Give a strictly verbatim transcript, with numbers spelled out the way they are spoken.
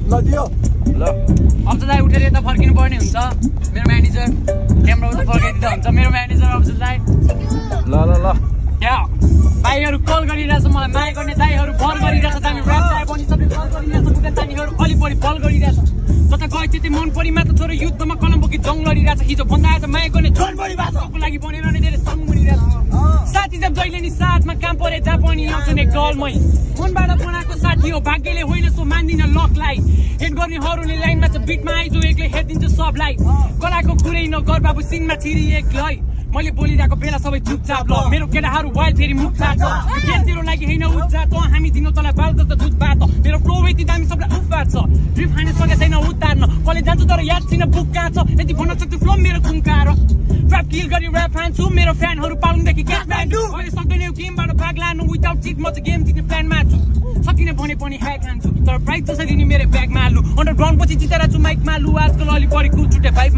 दियो ल अब त दाइ उठेर यता फर्किनु पर्ने हुन्छ मेरो म्यानेजर क्यामेरा उता फर्काइदिँदा हुन्छ मेरो म्यानेजर अफिस दाइ ल ल ल क्या भाइहरू कल गरिरहेछ मलाई माया गर्ने दाइहरू बल गरिरहेछ हामी ऱ्याप दाइ पनि सबै कल गरिरहेछ कुनै दाइहरू अलि बढी बल गरिरहेछ जता गए त्यति मन परी मात्र छोरो युद्धमा कलम बोकी जङ लडिरहेछ हिजो भन्दा आज माया गर्ने झन बढी भाषाको लागि बनेर नै धेरै सङ बनिरहेछ साथी जब जहिले नि साथमा काम परे जहाँ पनि आउँछ नि गलमै मनबाट बनाएको साथी हो भाग्यले होइन सो मान्दिन लकलाई हेड गर्नेहरूले लाइनमा चाहिँ बिटमा आइजो एक्लै हेरिदिन्छ सबलाई कलाको कुरै नगर बाबु सिनमा छिरी एक्लै मैले बोलिरहेको बेला सबै चुपचाप ल मेरो केटाहरू वाइल फेरि मुख चाट्छ गेम तेरो लागि होइन उज्जा त हामी दिनौ तँलाई बाल जस्तो दुध बात मेरो फ्लो यति दामी सबलाई उफ पार्छ ड्रिप खाने सके छैन उतार्न कलेज जान्छु तर याद छैन बुक कहाँ छ यति भन्न सक्छु फ्लो मेरो कुङ्कार ऱ्याप किल गरी ऱ्याप फान्छु मेरो फ्यानहरू पाउनुदेखि क्यास ब्यान्डु अहिले सक्दैन यो गेमबाट भाग लानु विदाउट चिट म चाहिँ गेम जित्ने प्लानमा छु सकिने भने पनि ह्याक खान्छु तर प्राइज जसरी नि मेरो ब्यागमा हाल्नु अन्डरग्राउन्ड पछि जितेर छु माइकमा लु आजकल अलि बढी कुल छुट्टे भाइबमा